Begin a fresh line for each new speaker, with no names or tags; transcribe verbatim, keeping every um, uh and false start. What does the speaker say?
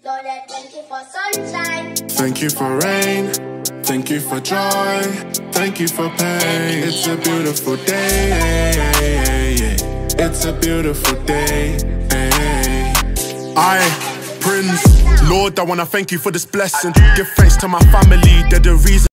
Lord, I thank you for sunshine.
Thank you for rain. Thank you for joy. Thank you for pain. It's a beautiful day. It's a beautiful day. I, Prince, Lord, I wanna thank you for this blessing. Give thanks to my family, they're the reason.